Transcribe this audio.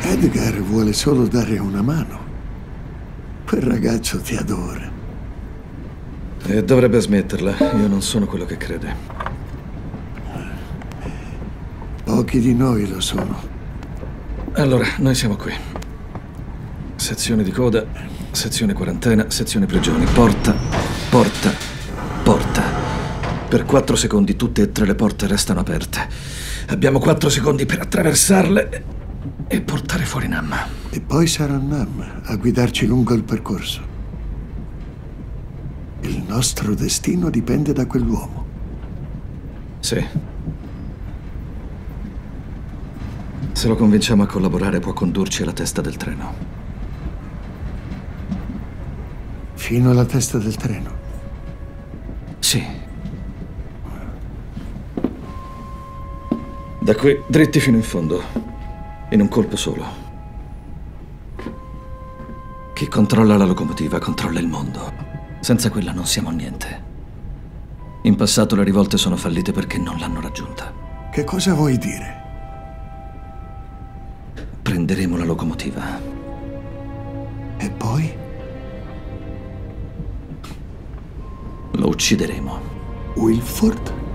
Edgar vuole solo dare una mano. Quel ragazzo ti adora. E dovrebbe smetterla. Io non sono quello che crede. Pochi di noi lo sono. Allora, noi siamo qui. Sezione di coda, sezione quarantena, sezione prigioni. Porta, porta, porta. Per 4 secondi tutte e 3 le porte restano aperte. Abbiamo 4 secondi per attraversarle e portare fuori Nam. E poi sarà Nam a guidarci lungo il percorso. Il nostro destino dipende da quell'uomo. Sì. Se lo convinciamo a collaborare può condurci alla testa del treno. Fino alla testa del treno? Sì. Da qui dritti fino in fondo, in un colpo solo. Chi controlla la locomotiva controlla il mondo. Senza quella non siamo niente. In passato le rivolte sono fallite perché non l'hanno raggiunta. Che cosa vuoi dire? Prenderemo la locomotiva. E poi? Lo uccideremo. Wilford?